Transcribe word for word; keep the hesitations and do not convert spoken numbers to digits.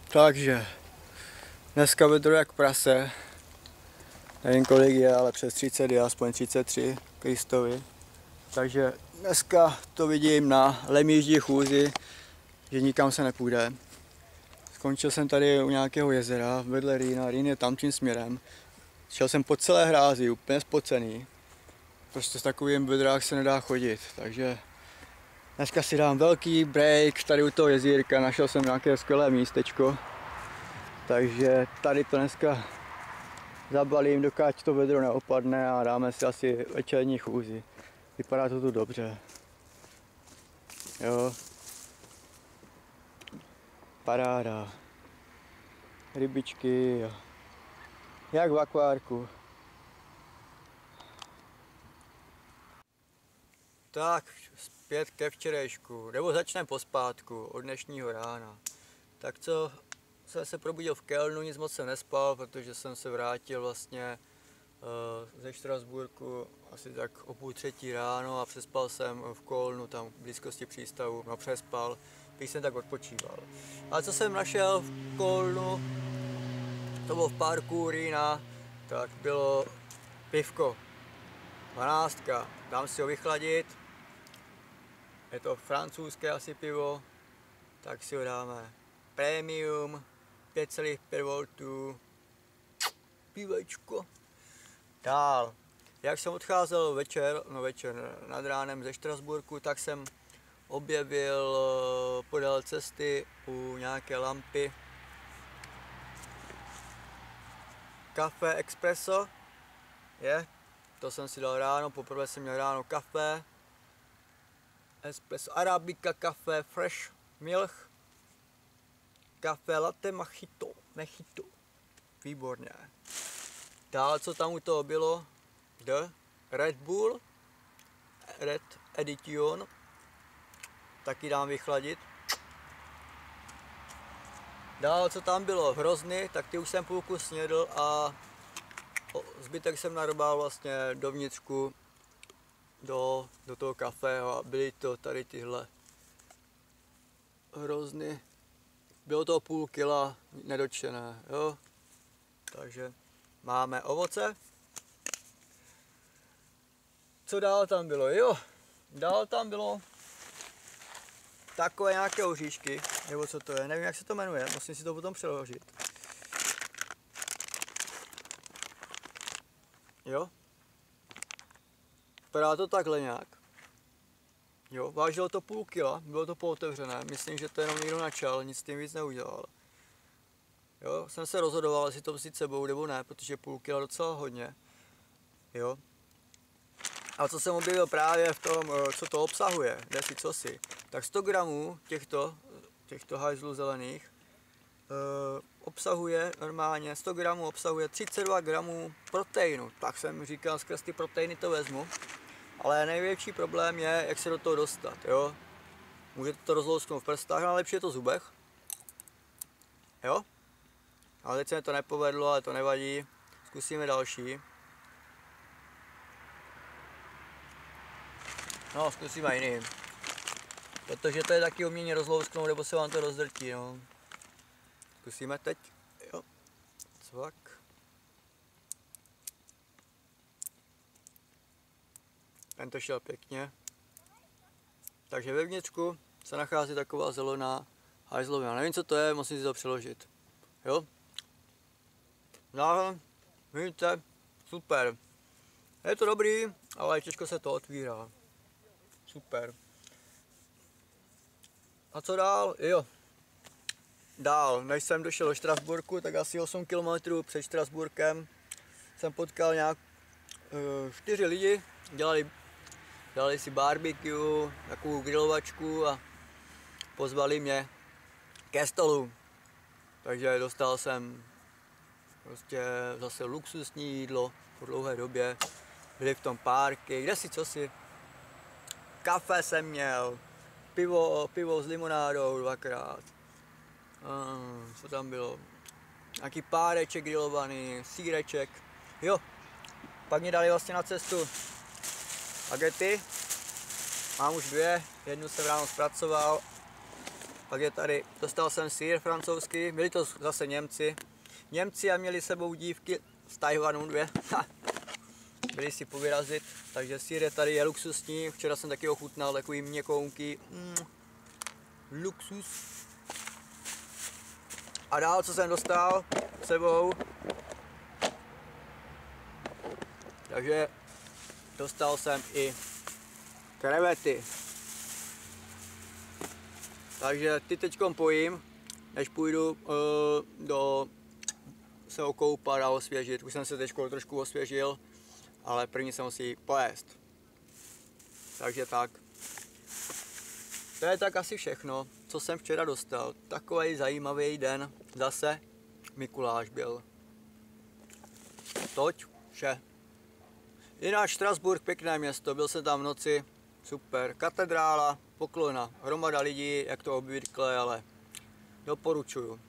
Takže dneska vedro jak prase. Nevím kolik je, ale přes třicet je, aspoň třicet tři Kristovi. Takže dneska to vidím na lemíždí chůzi, že nikam se nepůjde. Skončil jsem tady u nějakého jezera vedle Rýna, Rýn je tam tím směrem. Šel jsem po celé hrázi, úplně spocený. Prostě s takovým vedrách se nedá chodit, takže dneska si dám velký break tady u toho jezírka, našel jsem nějaké skvělé místečko. Takže tady to dneska zabalím, dokud to vedro neopadne a dáme si asi večerní chůzi. Vypadá to tu dobře. Jo. Paráda. Rybičky, jo. Jak v akvárku. Tak, zpět ke včerejšku, nebo začneme pospátku, od dnešního rána. Tak co, jsem se probudil v Kölnu, nic moc jsem nespal, protože jsem se vrátil vlastně uh, ze Štrasburku asi tak o půl třetí ráno a přespal jsem v Kölnu, tam v blízkosti přístavu, no přespal, když jsem tak odpočíval. A co jsem našel v Kölnu, to bylo v parku Rýna, tak bylo pivko, dvanáctka, dám si ho vychladit. Je to francouzské asi pivo, tak si ho dáme. Premium, pět celá pět voltů, pivečko. Dál. Jak jsem odcházel večer, no večer nad ránem ze Štrasburku, tak jsem objevil podél cesty u nějaké lampy Café Expresso. Je, to jsem si dal ráno, poprvé jsem měl ráno kafe. Espresso Arabica, kafe Fresh Milk, kafe Latte Mojito, Mojito, výborně. Dál, co tam u toho bylo? The Red Bull, Red Edition, taky dám vychladit. Dál, co tam bylo? Hrozny, tak ty už jsem půlku snědl a zbytek jsem narobal vlastně dovnitřku do, do toho kafe a byly to tady tyhle hrozny. Bylo to půl kila nedočtené, jo. Takže máme ovoce. Co dál tam bylo? Jo, dál tam bylo takové nějaké oříšky, nebo co to je, nevím jak se to jmenuje, musím si to potom přeložit. Jo. Vypadá to takhle nějak. Jo, vážilo to půl kila, bylo to pootevřené, myslím, že to jenom někdo načal, nic s tím víc neudělal. Jo, jsem se rozhodoval, jestli to vzít sebou nebo ne, protože půl kila docela hodně. Jo. A co jsem objevil právě v tom, co to obsahuje, kde si co si, tak sto gramů těchto, těchto hajzlů zelených eh, obsahuje normálně, sto gramů obsahuje třicet dva gramů proteinu. Tak jsem říkal, skrz ty proteiny to vezmu. Ale největší problém je, jak se do toho dostat, jo. Můžete to rozlousknout v prstách, ale lepší je to v zubech. Jo. Ale teď se mi to nepovedlo, ale to nevadí. Zkusíme další. No, zkusíme jiný. Protože to je taky umění rozlousknout, nebo se vám to rozdrtí, no. Zkusíme teď. Jo. Cvak. Ten to šel pěkně. Takže vevnitřku se nachází taková zelená hajzlovina. Nevím, co to je, musím si to přeložit. Jo? No, vidíte, super. Je to dobrý, ale těžko se to otvírá. Super. A co dál? Jo. Dál, než jsem došel do Štrasburku, tak asi osm kilometrů před Štrasburkem jsem potkal nějak uh, čtyři lidi, dělali Dali si barbecue, takovou grilovačku a pozvali mě ke stolu. Takže dostal jsem prostě zase luxusní jídlo po dlouhé době. Byli v tom párky, kde si co si. Kafe jsem měl, pivo, pivo s limonádou dvakrát. Hmm, co tam bylo? Nějaký páreček grilovaný, sýreček. Jo, pak mě dali vlastně na cestu bagety. Mám už dvě, jednu jsem ráno zpracoval Pak je tady, dostal jsem sýr francouzský, byli to zase Němci. Němci a měli sebou dívky z Tajvanu dvě. Byli si povyrazit, takže sýr je tady, je luxusní. Včera jsem taky ochutnal takový měkounký. Mm, luxus. A dál, co jsem dostal sebou. Takže dostal jsem i krevety. Takže ty teďkom pojím, než půjdu uh, do se okoupat a osvěžit. Už jsem se teď trošku osvěžil, ale první se musí poést. Takže tak. To je tak asi všechno, co jsem včera dostal. Takový zajímavý den. Zase Mikuláš byl. Toť vše. Jinak Štrasburk, pěkné město, byl jsem tam v noci, super. Katedrála, Poklona, hromada lidí, jak to obvykle, ale doporučuju.